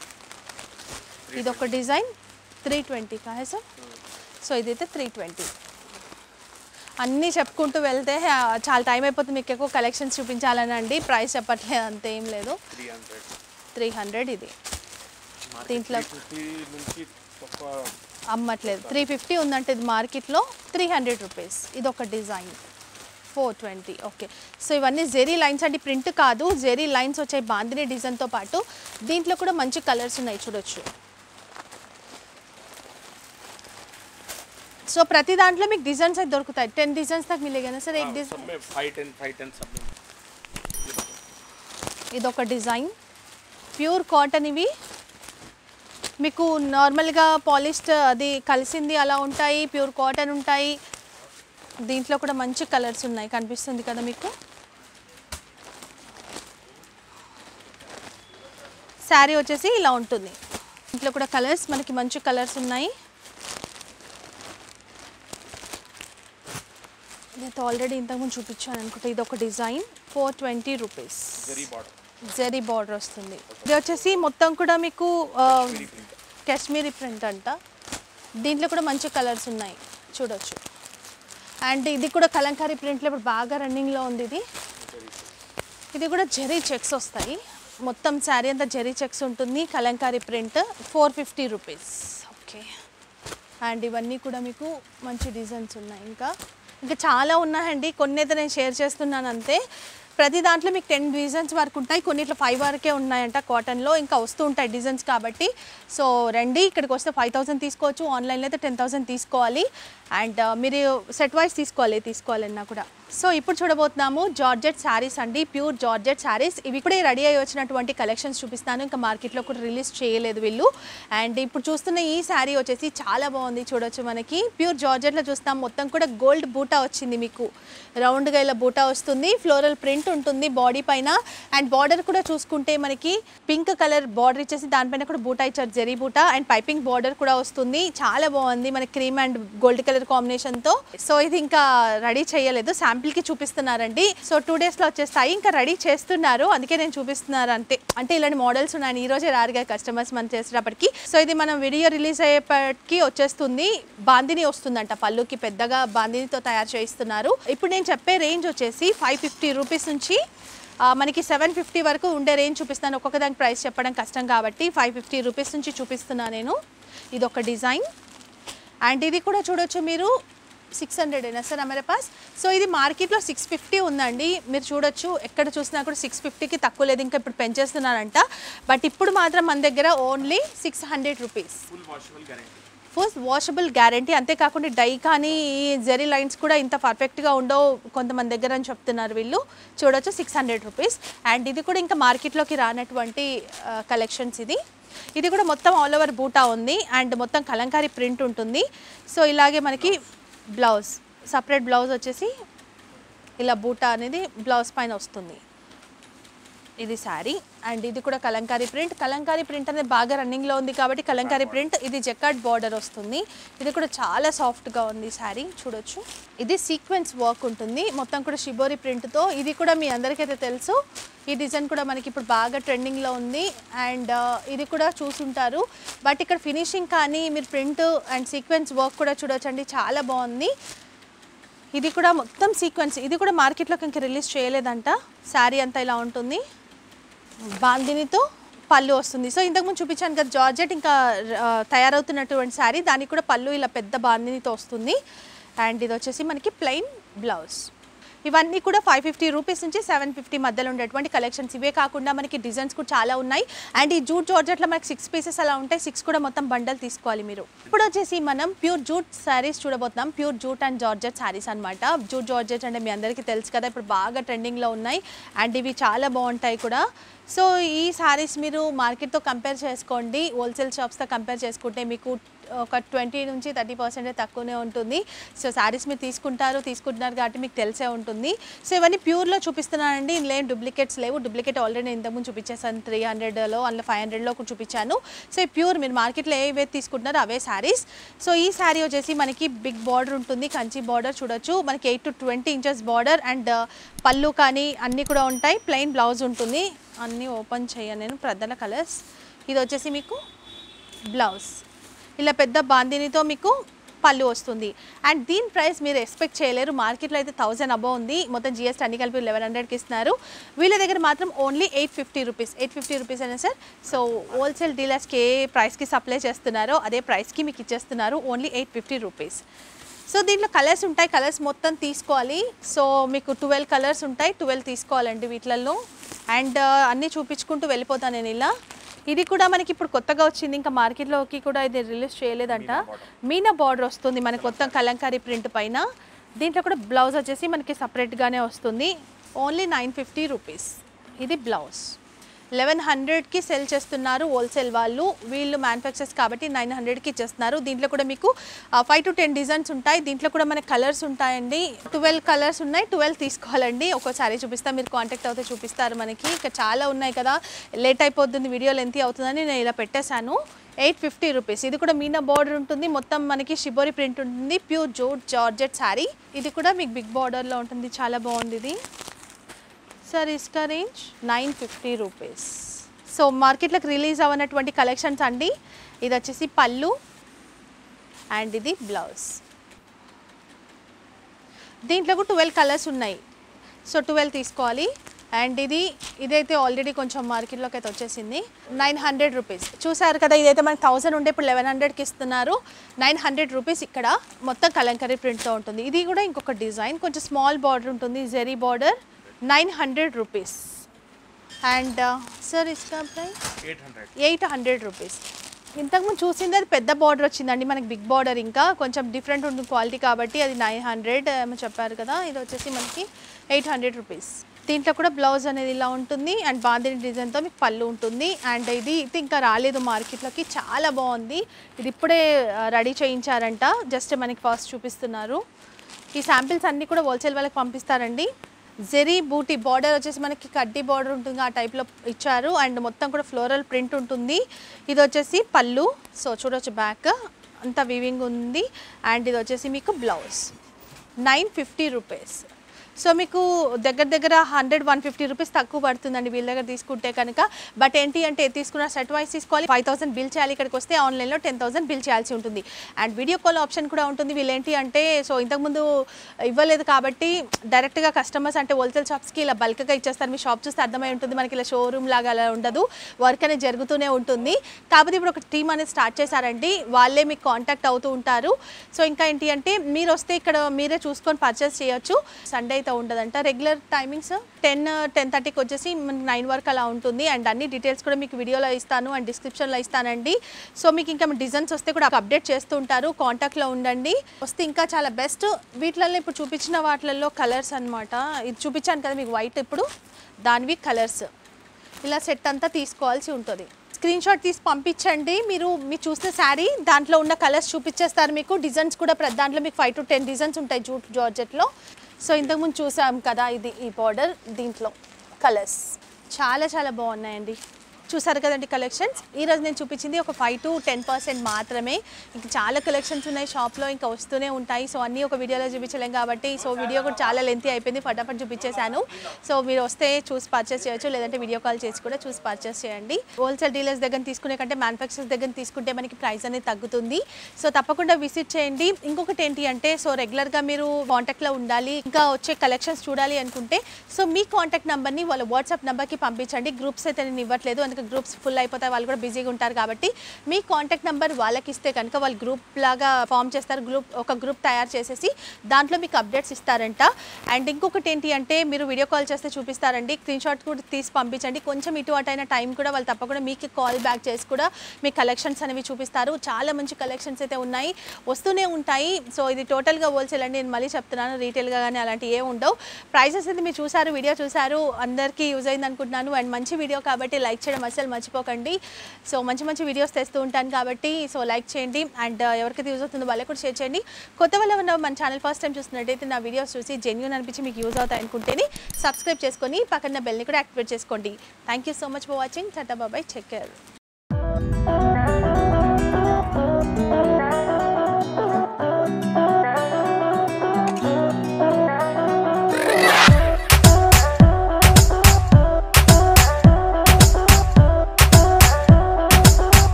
ఇదొక డిజైన్ త్రీ ట్వంటీ కా సార్. సో ఇదైతే త్రీ ట్వంటీ. అన్నీ చెప్పుకుంటూ వెళ్తే చాలా టైం అయిపోతుంది, మీకు ఎక్కువ కలెక్షన్స్ చూపించాలని అండి. ప్రైస్ చెప్పట్లేదు, అంతే ఏం లేదు. త్రీ హండ్రెడ్ ఇది. దీంట్లో అమ్మట్లేదు, త్రీ ఫిఫ్టీ ఉందంటే ఇది మార్కెట్లో త్రీ హండ్రెడ్ రూపీస్. ఇది ఒక design four twenty. Okay, so ఇవన్నీ జెరీ లైన్స్ అండి, ప్రింట్ కాదు, జెరీ లైన్స్ వచ్చాయి బాందిని డిజైన్తో పాటు. దీంట్లో కూడా మంచి కలర్స్ ఉన్నాయి చూడొచ్చు. సో ప్రతి దాంట్లో మీకు డిజైన్స్ అయితే దొరుకుతాయి. టెన్ డిజైన్స్ తక్ మిలేగా సార్ एक डिजाइन. ఇదొక డిజైన్ ప్యూర్ కాటన్. ఇవి మీకు నార్మల్గా పాలిస్టర్ అది కలిసింది అలా ఉంటాయి, ప్యూర్ కాటన్ ఉంటాయి. దీంట్లో కూడా మంచి కలర్స్ ఉన్నాయి, కనిపిస్తుంది కదా మీకు. శారీ వచ్చేసి ఇలా ఉంటుంది. దీంట్లో కూడా కలర్స్ మనకి మంచి కలర్స్ ఉన్నాయి. ఇది ఆల్రెడీ ఇంతకుముందు చూపించాను అనుకుంటా. ఇది ఒక design four twenty rupees. Zari border వస్తుంది. ఇది వచ్చేసి మొత్తం కూడా మీకు కాశ్మీరీ ప్రింట్ అంట. దీంట్లో కూడా మంచి కలర్స్ ఉన్నాయి చూడొచ్చు. అండ్ ఇది కూడా కలంకారీ ప్రింట్లో ఇప్పుడు బాగా రన్నింగ్లో ఉంది. ఇది ఇది కూడా జెరీ చెక్స్ వస్తాయి, మొత్తం శారీ అంతా జెరీ చెక్స్ ఉంటుంది, Kalamkari print. Four fifty rupees. Okay, and ఇవన్నీ కూడా మీకు మంచి డిజైన్స్ ఉన్నాయి. ఇంకా ఇంకా చాలా ఉన్నాయండి, కొన్ని అయితే నేను షేర్ చేస్తున్నాను అంతే. ప్రతి దాంట్లో మీకు టెన్ డిజైన్స్ వరకు ఉంటాయి, కొన్నిట్లో ఫైవ్ వరకే ఉన్నాయంట కాటన్లో. ఇంకా వస్తూ ఉంటాయి డిజైన్స్ కాబట్టి. సో రండి, ఇక్కడికి వస్తే ఫైవ్ థౌసండ్ తీసుకోవచ్చు, ఆన్లైన్లో అయితే టెన్ థౌసండ్ తీసుకోవాలి. అండ్ మీరు సెట్ వైజ్ తీసుకోవాలి తీసుకోవాలన్నా కూడా. సో ఇప్పుడు చూడబోతున్నాము జార్జెట్ శారీస్ అండి, ప్యూర్ జార్జెట్ శారీస్. ఇవి ఇప్పుడే రెడీ అయ్యి వచ్చినటువంటి కలెక్షన్స్ చూపిస్తాను, ఇంకా మార్కెట్లో కూడా రిలీజ్ చేయలేదు వీళ్ళు. అండ్ ఇప్పుడు చూస్తున్న ఈ శారీ వచ్చేసి చాలా బాగుంది చూడొచ్చు. మనకి ప్యూర్ జార్జెట్లో చూస్తాం, మొత్తం కూడా గోల్డ్ బూటా వచ్చింది, మీకు రౌండ్గా ఇలా బూటా వస్తుంది, ఫ్లోరల్ ప్రింట్ ఉంటుంది బాడీ పైన. అండ్ బార్డర్ కూడా చూసుకుంటే మనకి పింక్ కలర్ బార్డర్ ఇచ్చేసి దానిపైన కూడా బూటా ఇచ్చారు, జెరీ బూటా. అండ్ పైపింగ్ బార్డర్ కూడా వస్తుంది, చాలా బాగుంది మనకి క్రీమ్ అండ్ గోల్డ్ కలర్ కాంబినేషన్తో. సో ఇది ఇంకా రెడీ చేయలేదు, శాంపిల్కి చూపిస్తున్నారండి. సో టూ డేస్లో వచ్చేస్తాయి, ఇంకా రెడీ చేస్తున్నారు, అందుకే నేను చూపిస్తున్నారు అంతే. అంటే ఇలాంటి మోడల్స్ ఉన్నాయి, ఈ రోజే రారుగా కస్టమర్స్ మనం చేసేటప్పటికి. సో ఇది మనం వీడియో రిలీజ్ అయ్యేపటికి వచ్చేస్తుంది. బాందిని వస్తుందంట పళ్ళుకి, పెద్దగా బాందినితో తయారు చేయిస్తున్నారు. ఇప్పుడు నేను చెప్పే రేంజ్ వచ్చేసి ఫైవ్ ఫిఫ్టీ రూపీస్ నుంచి మనకి సెవెన్ ఫిఫ్టీ వరకు ఉండే రేంజ్ చూపిస్తాను. ఒక్కొక్క దానికి ప్రైస్ చెప్పడం కష్టం కాబట్టి ఫైవ్ ఫిఫ్టీ రూపీస్ నుంచి చూపిస్తున్నాను నేను. ఇది ఒక డిజైన్ అండ్ ఇది కూడా చూడొచ్చు మీరు సిక్స్ హండ్రెడ్ అయినా సార్ హమారే పాస్. సో ఇది మార్కెట్లో సిక్స్ ఫిఫ్టీ ఉందండి, మీరు చూడొచ్చు ఎక్కడ చూసినా కూడా సిక్స్ ఫిఫ్టీకి తక్కువ లేదు, ఇంకా ఇప్పుడు పెంచేస్తున్నారంట. బట్ ఇప్పుడు మాత్రం మన దగ్గర only six hundred rupees, full washable guarantee. అంతేకాకుండా డై కానీ జెరీ లైన్స్ కూడా ఇంత పర్ఫెక్ట్గా ఉండవు కొంతమంది దగ్గర అని చెప్తున్నారు వీళ్ళు. చూడొచ్చు సిక్స్ హండ్రెడ్ రూపీస్ అండ్ ఇది కూడా ఇంకా మార్కెట్లోకి రానటువంటి కలెక్షన్స్. ఇది ఇది కూడా మొత్తం ఆల్ ఓవర్ బూటా ఉంది అండ్ మొత్తం కలంకారీ ప్రింట్ ఉంటుంది. సో ఇలాగే మనకి బ్లౌజ్ సపరేట్ బ్లౌజ్ వచ్చేసి ఇలా బూటా అనేది బ్లౌజ్ పైన వస్తుంది. ఇది శారీ అండ్ ఇది కూడా కలంకారీ ప్రింట్. కలంకారీ ప్రింట్ అనేది బాగా రన్నింగ్లో ఉంది కాబట్టి కలంకారీ ప్రింట్. ఇది జకార్డ్ బార్డర్ వస్తుంది. ఇది కూడా చాలా సాఫ్ట్గా ఉంది శారీ, చూడొచ్చు. ఇది సీక్వెన్స్ వర్క్ ఉంటుంది మొత్తం కూడా షిబోరి ప్రింట్తో. ఇది కూడా మీ అందరికైతే తెలుసు, ఈ డిజైన్ కూడా మనకి ఇప్పుడు బాగా ట్రెండింగ్లో ఉంది అండ్ ఇది కూడా చూసుంటారు. బట్ ఇక్కడ ఫినిషింగ్ కానీ మీరు ప్రింట్ అండ్ సీక్వెన్స్ వర్క్ కూడా చూడొచ్చండి, చాలా బాగుంది. ఇది కూడా మొత్తం సీక్వెన్స్. ఇది కూడా మార్కెట్లోకి ఇంకా రిలీజ్ చేయలేదంట. శారీ అంతా ఇలా ఉంటుంది, బాందినితో పళ్ళు వస్తుంది. సో ఇంతకుముందు చూపించాను కదా జార్జెట్ ఇంకా తయారవుతున్నటువంటి శారీ, దానికి కూడా పళ్ళు ఇలా పెద్ద బాందినితో వస్తుంది అండ్ ఇది వచ్చేసి మనకి ప్లెయిన్ బ్లౌజ్. ఇవన్నీ కూడా ఫైవ్ ఫిఫ్టీ రూపీస్ నుంచి సెవెన్ ఫిఫ్టీ మధ్యలో ఉండేటువంటి కలెక్షన్స్. ఇవే కాకుండా మనకి డిజైన్స్ కూడా చాలా ఉన్నాయి అండ్ ఈ జూట్ జార్జెట్లో మనకి సిక్స్ పీసెస్ అలా ఉంటాయి, సిక్స్ కూడా మొత్తం బండల్ తీసుకోవాలి మీరు. ఇప్పుడు వచ్చేసి మనం ప్యూర్ జూట్ శారీస్ చూడబోతున్నాం. Pure jute and georgette saris అనమాట. జూట్ జార్జెట్ అంటే మీ అందరికీ తెలుసు కదా, ఇప్పుడు బాగా ట్రెండింగ్లో ఉన్నాయి అండ్ ఇవి చాలా బాగుంటాయి కూడా. సో ఈ శారీస్ మీరు మార్కెట్తో కంపేర్ చేసుకోండి, హోల్సేల్ షాప్స్తో కంపేర్ చేసుకుంటే మీకు ఒక ట్వంటీ నుంచి థర్టీ పర్సెంటే తక్కువనే ఉంటుంది. సో శారీస్ మీరు తీసుకుంటారు తీసుకుంటున్నారు కాబట్టి మీకు తెలిసే ఉంటుంది. సో ఇవన్నీ ప్యూర్లో చూపిస్తున్నానండి, ఇందులో ఏం డూప్లికేట్స్ లేవు. డూప్లికేట్ ఆల్రెడీ నేను ఇంతకుముందు చూపించేసాను, త్రీ హండ్రెడ్లో అందులో ఫైవ్ హండ్రెడ్లో కూడా చూపించాను. సో ఈ ప్యూర్ మీరు మార్కెట్లో ఏవే తీసుకుంటున్నారో అవే శారీస్. సో ఈ శారీ వచ్చేసి మనకి బిగ్ బార్డర్ ఉంటుంది, కంచి బార్డర్ చూడొచ్చు. మనకి eight to twenty inches border and పళ్ళు కానీ అన్నీ కూడా ఉంటాయి. ప్లెయిన్ బ్లౌజ్ ఉంటుంది. అన్నీ ఓపెన్ చేయను నేను, ప్రధాన కలర్స్. ఇది వచ్చేసి మీకు బ్లౌజ్ ఇలా పెద్ద బాందినితో మీకు పళ్ళు వస్తుంది అండ్ దీని ప్రైస్ మీరు ఎక్స్పెక్ట్ చేయలేరు. మార్కెట్లో అయితే థౌజండ్ అబౌవ్ ఉంది, మొత్తం జిఎస్టీ అన్ని కలిపి లెవెన్ హండ్రెడ్కి ఇస్తున్నారు. వీళ్ళ దగ్గర మాత్రం only eight fifty rupees eight fifty rupees అయినా సార్. సో హోల్సేల్ డీలర్స్కి ఏ ప్రైస్కి సప్లై చేస్తున్నారో అదే ప్రైస్కి మీకు ఇచ్చేస్తున్నారు, only eight fifty rupees. So దీంట్లో కలర్స్ ఉంటాయి, కలర్స్ మొత్తం తీసుకోవాలి. సో మీకు ట్వెల్వ్ కలర్స్ ఉంటాయి, ట్వెల్వ్ తీసుకోవాలండి వీటిలలో అండ్ అన్నీ చూపించుకుంటూ వెళ్ళిపోతాను నేను ఇలా. ఇది కూడా మనకి ఇప్పుడు కొత్తగా వచ్చింది, ఇంకా మార్కెట్లోకి కూడా ఇది రిలీజ్ చేయలేదంట. మీనా బార్డర్ వస్తుంది మనకి మొత్తం కలంకారీ ప్రింట్ పైన. దీంట్లో కూడా బ్లౌజ్ వచ్చేసి మనకి సపరేట్గానే వస్తుంది, ఓన్లీ నైన్ ఫిఫ్టీ రూపీస్. ఇది బ్లౌజ్ లెవెన్ హండ్రెడ్కి సెల్ చేస్తున్నారు హోల్సేల్ వాళ్ళు, వీళ్ళు మ్యానుఫ్యాక్చర్స్ కాబట్టి నైన్ హండ్రెడ్కి ఇచ్చేస్తున్నారు. దీంట్లో కూడా మీకు ఫైవ్ టు టెన్ డిజైన్స్ ఉంటాయి. దీంట్లో కూడా మనకి కలర్స్ ఉంటాయండి, ట్వెల్వ్ కలర్స్ ఉన్నాయి, ట్వెల్వ్ తీసుకోవాలండి. ఒక్కోసారి చూపిస్తా, మీరు కాంటాక్ట్ అవుతే చూపిస్తారు మనకి. ఇంకా చాలా ఉన్నాయి కదా, లేట్ అయిపోతుంది, వీడియో లెంతీ అవుతుందని నేను ఇలా పెట్టేశాను. Eight fifty rupees. ఇది కూడా మీనా బార్డర్ ఉంటుంది, మొత్తం మనకి షిబోరి ప్రింట్ ఉంటుంది, ప్యూర్ జూట్ జార్జెట్ శారీ. ఇది కూడా మీకు బిగ్ బార్డర్లో ఉంటుంది, చాలా బాగుంది ఇది. సార్ ఇస్కా range nine fifty rupees. So మార్కెట్లోకి రిలీజ్ అవ్వనటువంటి కలెక్షన్స్ అండి. ఇది వచ్చేసి పళ్ళు అండ్ ఇది బ్లౌజ్. దీంట్లో కూడా ట్వెల్వ్ కలర్స్ ఉన్నాయి, సో ట్వెల్వ్ తీసుకోవాలి. అండ్ ఇది ఇదైతే ఆల్రెడీ కొంచెం మార్కెట్లోకి అయితే వచ్చేసింది, నైన్ హండ్రెడ్ రూపీస్. చూసారు కదా, ఇదైతే మనకి థౌసండ్ ఉండే ఇప్పుడు లెవెన్ హండ్రెడ్కి ఇస్తున్నారు, నైన్ హండ్రెడ్ రూపీస్. ఇక్కడ మొత్తం కలంకారీ ప్రింట్తో ఉంటుంది. ఇది కూడా ఇంకొక డిజైన్, కొంచెం స్మాల్ బార్డర్ ఉంటుంది, zari border, nine hundred rupees. And sir ఇస్కా ప్రైస్ ఎయిట్ హండ్రెడ్ రూపీస్. ఇంతకుముందు చూసింది అది పెద్ద బార్డర్ వచ్చిందండి, మనకి బిగ్ బార్డర్ ఇంకా కొంచెం డిఫరెంట్ ఉంటుంది క్వాలిటీ కాబట్టి అది నైన్ హండ్రెడ్ ఏమో చెప్పారు కదా. ఇది వచ్చేసి మనకి ఎయిట్ హండ్రెడ్ రూపీస్. దీంట్లో కూడా బ్లౌజ్ అనేది ఇలా ఉంటుంది అండ్ బాందిని డిజైన్తో మీకు పళ్ళు ఉంటుంది. అండ్ ఇది ఇది ఇంకా రాలేదు మార్కెట్లోకి, చాలా బాగుంది. ఇది ఇప్పుడే రెడీ చేయించారంట, జస్ట్ మనకి ఫస్ట్ చూపిస్తున్నారు. ఈ శాంపిల్స్ అన్నీ కూడా హోల్సేల్ వాళ్ళకి పంపిస్తారండి. జెరీ బూటీ బార్డర్ వచ్చేసి మనకి కడ్డీ బార్డర్ ఉంటుంది, ఆ టైప్లో ఇచ్చారు అండ్ మొత్తం కూడా ఫ్లోరల్ ప్రింట్ ఉంటుంది. ఇది వచ్చేసి పళ్ళు, సో చూడొచ్చు బ్యాక్ అంతా వీవింగ్ ఉంది. అండ్ ఇది వచ్చేసి మీకు blouse nine fifty rupees. So మీకు దగ్గర దగ్గర హండ్రెడ్ వన్ ఫిఫ్టీ రూపీస్ తక్కువ పడుతుందండి వీళ్ళ దగ్గర తీసుకుంటే కనుక. బట్ ఏంటి అంటే తీసుకున్న సెట్ వైస్ తీసుకోవాలి, ఫైవ్ థౌసండ్ బిల్ చేయాలి. ఇక్కడికి వస్తే ఆన్లైన్లో టెన్ థౌసండ్ బిల్ చేయాల్సి ఉంటుంది. అండ్ వీడియో కాల్ ఆప్షన్ కూడా ఉంటుంది. వీళ్ళు ఏంటి అంటే సో ఇంతకుముందు ఇవ్వలేదు కాబట్టి డైరెక్ట్గా కస్టమర్స్ అంటే హోల్సేల్ షాప్స్కి ఇలా బల్క్గా ఇచ్చేస్తారు. మీ షాప్ చూస్తే అర్థమై ఉంటుంది, మనకి ఇలా షోరూమ్ లాగా అలా ఉండదు, వర్క్ అనేది జరుగుతూనే ఉంటుంది. కాకపోతే ఇప్పుడు ఒక టీమ్ అనేది స్టార్ట్ చేశారండి, వాళ్ళే మీకు కాంటాక్ట్ అవుతూ ఉంటారు. సో ఇంకా ఏంటి అంటే మీరు వస్తే ఇక్కడ మీరే చూసుకొని పర్చేస్ చేయొచ్చు. సండే అయితే ఉండదంట. రెగ్యులర్ టైమింగ్స్ టెన్ టెన్ థర్టీకి వచ్చేసి నైన్ వరకు అలా ఉంటుంది. అండ్ అన్ని డీటెయిల్స్ కూడా మీకు వీడియోలో ఇస్తాను అండ్ డిస్క్రిప్షన్లో ఇస్తానండి. సో మీకు ఇంకా డిజైన్స్ వస్తే కూడా అప్డేట్ చేస్తూ ఉంటారు, కాంటాక్ట్లో ఉండండి. వస్తే ఇంకా చాలా బెస్ట్. వీటిలలో ఇప్పుడు చూపించిన వాటిలలో కలర్స్ అనమాట. ఇది చూపించాను కదా మీకు వైట్, ఇప్పుడు దానివి కలర్స్. ఇలా సెట్ అంతా తీసుకోవాల్సి ఉంటుంది. స్క్రీన్ షాట్ తీసి పంపించండి. మీరు మీరు చూస్తే శారీ దాంట్లో ఉన్న కలర్స్ చూపించేస్తారు మీకు. డిజైన్స్ కూడా ప్రతి దాంట్లో మీకు ఫైవ్ టు టెన్ డిజైన్స్ ఉంటాయి జూట్ జార్జెట్లో. సో ఇంతకుముందు చూసాం కదా, ఇది ఈ బార్డర్, దీంట్లో కలర్స్ చాలా చాలా బాగున్నాయండి. చూసారు కదండి కలెక్షన్స్. ఈరోజు నేను చూపించింది ఒక ఫైవ్ టు టెన్ పర్సెంట్ మాత్రమే. ఇంకా చాలా కలెక్షన్స్ ఉన్నాయి షాప్లో, ఇంకా వస్తూనే ఉంటాయి. సో అన్నీ ఒక వీడియోలో చూపించలేం కాబట్టి సో వీడియో కూడా చాలా లెంతీ అయిపోయింది, ఫటాఫట్ చూపించేశాను. సో మీరు వస్తే చూసి పర్చేస్ చేయొచ్చు, లేదంటే వీడియో కాల్ చేసి కూడా చూసి పర్చేస్ చేయండి. హోల్సేల్ డీలర్స్ దగ్గర తీసుకునే కంటే మ్యానుఫ్యాక్చరర్స్ దగ్గర తీసుకుంటే మనకి ప్రైస్ అనేది తగ్గుతుంది. సో తప్పకుండా విజిట్ చేయండి. ఇంకొకటి ఏంటి అంటే సో రెగ్యులర్గా మీరు కాంటాక్ట్లో ఉండాలి, ఇంకా వచ్చే కలెక్షన్స్ చూడాలి అనుకుంటే సో మీ కాంటాక్ట్ నెంబర్ని వాళ్ళ వాట్సాప్ నెంబర్కి పంపించండి. గ్రూప్స్ అయితే నేను ఇవ్వట్లేదు, గ్రూప్స్ ఫుల్ అయిపోతాయి, వాళ్ళు కూడా బిజీగా ఉంటారు కాబట్టి మీ కాంటాక్ట్ నెంబర్ వాళ్ళకి ఇస్తే కనుక వాళ్ళు గ్రూప్ లాగా ఫామ్ చేస్తారు. గ్రూప్ ఒక గ్రూప్ తయారు చేసేసి దాంట్లో మీకు అప్డేట్స్ ఇస్తారంట. అండ్ ఇంకొకటి ఏంటి అంటే మీరు వీడియో కాల్ చేస్తే చూపిస్తారండి, స్క్రీన్ షాట్ కూడా తీసి పంపించండి. కొంచెం ఇటు అటు అయిన టైం కూడా వాళ్ళు తప్పకుండా మీకు కాల్ బ్యాక్ చేసి కూడా మీ కలెక్షన్స్ అనేవి చూపిస్తారు. చాలా మంచి కలెక్షన్స్ అయితే ఉన్నాయి, వస్తూనే ఉంటాయి. సో ఇది టోటల్గా హోల్సేల్ అండి, నేను మళ్ళీ చెప్తున్నాను, రీటైల్గా కానీ అలాంటివి ఏ ఉండవు. ప్రైసెస్ అయితే మీరు చూసారు, వీడియో చూసారు, అందరికీ యూజ్ అయింది అనుకుంటున్నాను. అండ్ మంచి వీడియో కాబట్టి లైక్ చేయడం అసలు మర్చిపోకండి. సో మంచి మంచి వీడియోస్ తెస్తూ ఉంటాను కాబట్టి సో లైక్ చేయండి. అండ్ ఎవరికైతే యూజ్ అవుతుందో వాళ్ళకి కూడా షేర్ చేయండి. కొత్త వాళ్ళు ఉన్న మన ఛానల్ ఫస్ట్ టైం చూస్తున్నట్టయితే నా వీడియోస్ చూసి జెన్యూన్ అనిపించి మీకు యూజ్ అవుతాయి అనుకుంటేనే సబ్స్క్రైబ్ చేసుకొని పక్కన బెల్ని కూడా యాక్టివేట్ చేసుకోండి. Thank you so much for watching. Tata bye, take care.